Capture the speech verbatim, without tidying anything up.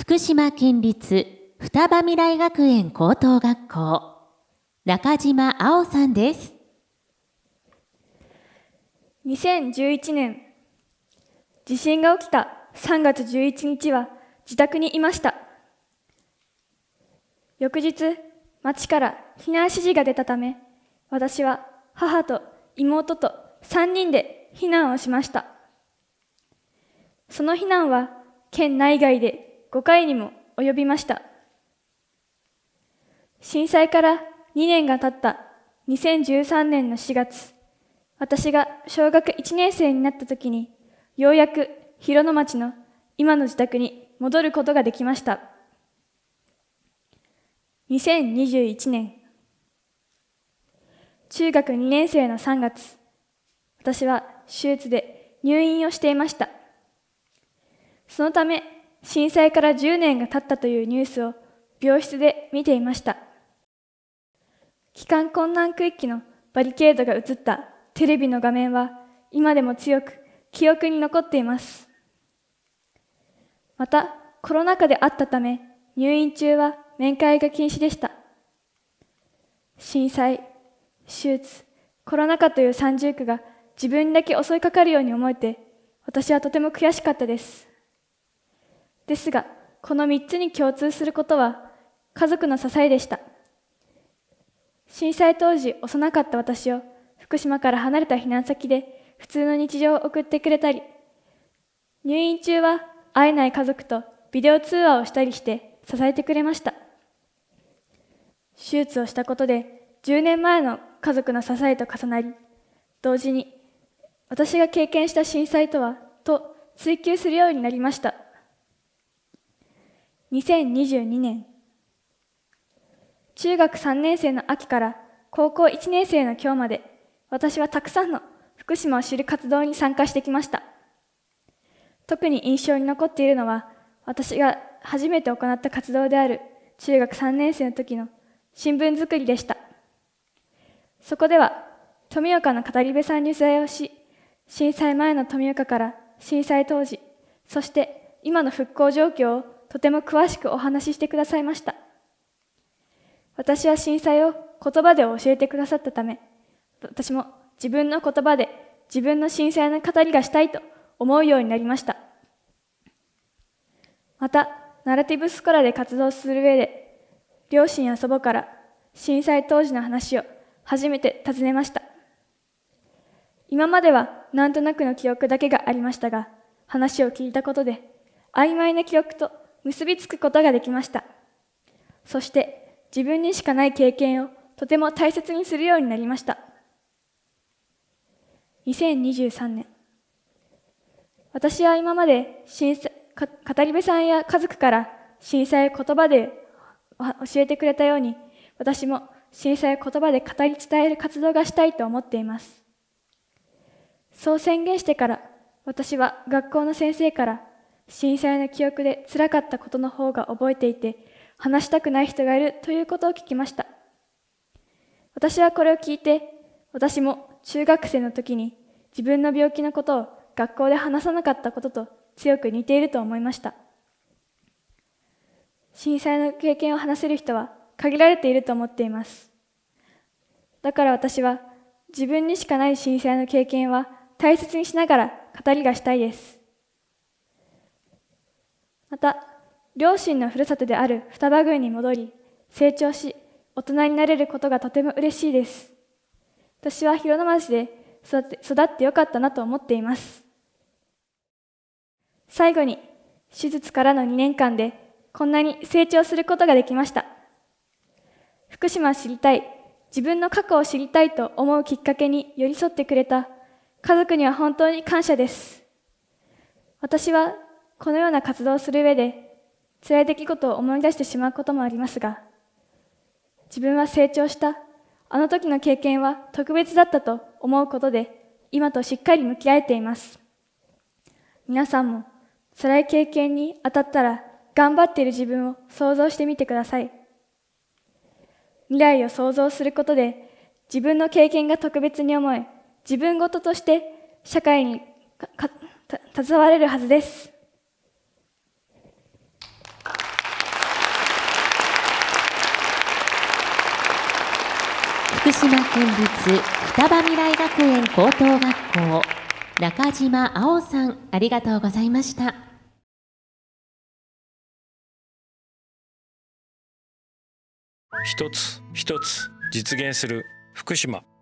福島県立双葉未来学園高等学校、中島碧さんです。 にせんじゅういちねん、地震が起きたさんがつじゅういちにちは自宅にいました。翌日、町から避難指示が出たため、私は母と妹とさんにんで避難をしました。その避難は県内外でごかいにも及びました。震災からにねんが経ったにせんじゅうさんねんのしがつ、私が小学いちねんせいになった時に、ようやく広野町の今の自宅に戻ることができました。にせんにじゅういちねん、中学にねんせいのさんがつ、私は手術で入院をしていました。そのため、震災からじゅうねんが経ったというニュースを病室で見ていました。帰還困難区域のバリケードが映ったテレビの画面は今でも強く記憶に残っています。また、コロナ禍であったため、入院中は面会が禁止でした。震災、手術、コロナ禍という三重苦が自分にだけ襲いかかるように思えて、私はとても悔しかったです。ですが、この三つに共通することは、家族の支えでした。震災当時幼かった私を福島から離れた避難先で普通の日常を送ってくれたり、入院中は会えない家族とビデオ通話をしたりして支えてくれました。手術をしたことでじゅうねんまえの家族の支えと重なり、同時に私が経験した震災とはと追求するようになりました。にせんにじゅうにねん、中学さんねんせいの秋から高校いちねんせいの今日まで、私はたくさんの福島を知る活動に参加してきました。特に印象に残っているのは、私が初めて行った活動である中学さんねんせいの時の新聞作りでした。そこでは、富岡の語り部さんに取材をし、震災前の富岡から震災当時、そして今の復興状況をとても詳しくお話ししてくださいました。私は震災を言葉で教えてくださったため、私も自分の言葉で自分の震災の語りがしたいと思うようになりました。また、ナラティブスコラで活動する上で、両親や祖母から震災当時の話を初めて尋ねました。今まではなんとなくの記憶だけがありましたが、話を聞いたことで曖昧な記憶と結びつくことができました。そして自分にしかない経験をとても大切にするようになりました。にせんにじゅうさんねん、私は今まで震災語り部さんや家族から震災を言葉で教えてくれたように、私も震災を言葉で語り伝える活動がしたいと思っています。そう宣言してから、私は学校の先生から震災の記憶で辛かったことの方が覚えていて、話したくない人がいるということを聞きました。私はこれを聞いて、私も中学生の時に自分の病気のことを学校で話さなかったことと強く似ていると思いました。震災の経験を話せる人は限られていると思っています。だから私は自分にしかない震災の経験は大切にしながら語りがしたいです。また、両親のふるさとである双葉郡に戻り、成長し、大人になれることがとても嬉しいです。私は広野町で育って、育ってよかったなと思っています。最後に、手術からのにねんかんでこんなに成長することができました。福島を知りたい、自分の過去を知りたいと思うきっかけに寄り添ってくれた家族には本当に感謝です。私はこのような活動をする上で、辛い出来事を思い出してしまうこともありますが、自分は成長した、あの時の経験は特別だったと思うことで、今としっかり向き合えています。皆さんも辛い経験に当たったら、頑張っている自分を想像してみてください。未来を想像することで、自分の経験が特別に思え、自分事として社会にかか携われるはずです。 島県立双葉未来学園高等学校中島碧さん、ありがとうございました。 一つ一つ実現する福島。